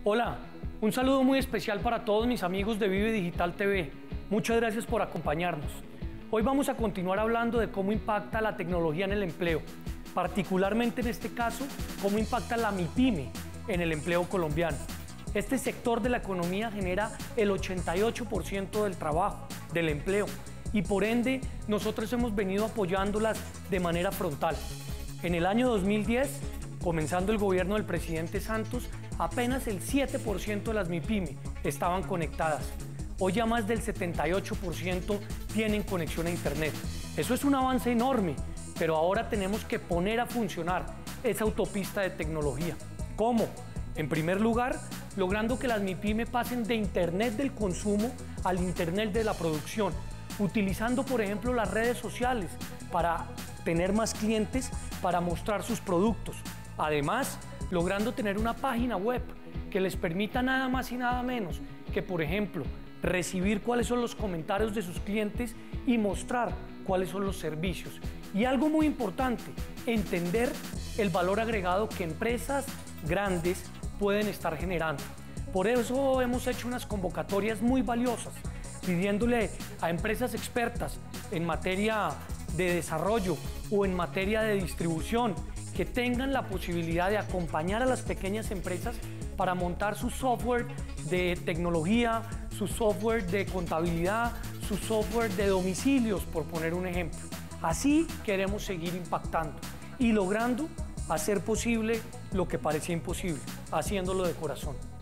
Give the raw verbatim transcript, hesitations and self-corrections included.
Hola, un saludo muy especial para todos mis amigos de Vive Digital T V. Muchas gracias por acompañarnos. Hoy vamos a continuar hablando de cómo impacta la tecnología en el empleo, particularmente en este caso, cómo impacta la MIPYME en el empleo colombiano. Este sector de la economía genera el ochenta y ocho por ciento del trabajo, del empleo, y por ende nosotros hemos venido apoyándolas de manera frontal. En el año dos mil diez, comenzando el gobierno del presidente Santos, apenas el siete por ciento de las MIPYME estaban conectadas. Hoy ya más del setenta y ocho por ciento tienen conexión a Internet. Eso es un avance enorme, pero ahora tenemos que poner a funcionar esa autopista de tecnología. ¿Cómo? En primer lugar, logrando que las MIPYME pasen de Internet del consumo al Internet de la producción, utilizando, por ejemplo, las redes sociales para tener más clientes, para mostrar sus productos. Además, logrando tener una página web que les permita nada más y nada menos que, por ejemplo, recibir cuáles son los comentarios de sus clientes y mostrar cuáles son los servicios. Y algo muy importante, entender el valor agregado que empresas grandes pueden estar generando. Por eso hemos hecho unas convocatorias muy valiosas, pidiéndole a empresas expertas en materia de desarrollo o en materia de distribución que tengan la posibilidad de acompañar a las pequeñas empresas para montar su software de tecnología, su software de contabilidad, su software de domicilios, por poner un ejemplo. Así queremos seguir impactando y logrando hacer posible lo que parecía imposible, haciéndolo de corazón.